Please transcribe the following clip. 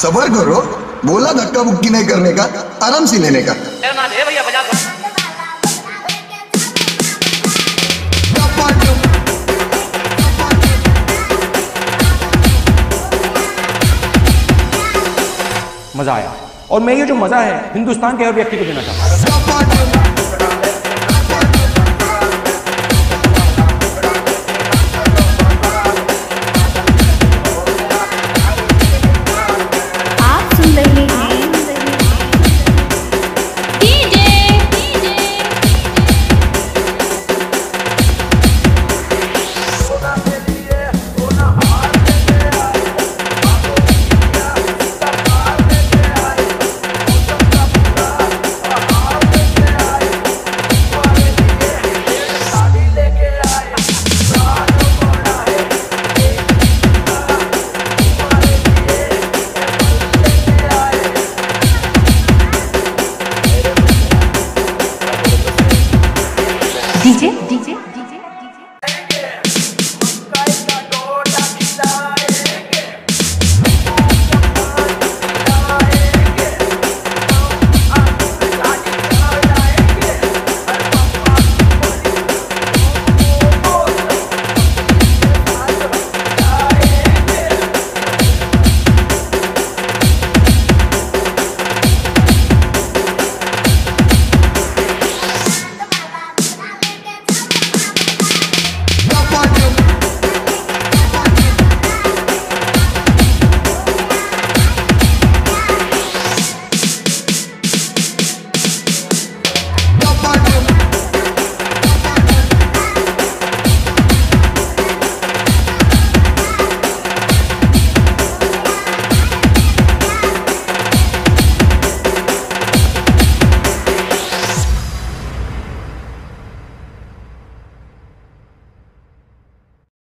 सबर करो, बोला धक्का मुक्की नहीं करने का, आराम से लेने का। मजा आया और मैं ये जो मजा है हिंदुस्तान के हर व्यक्ति को देना चाहता हूं। डीजे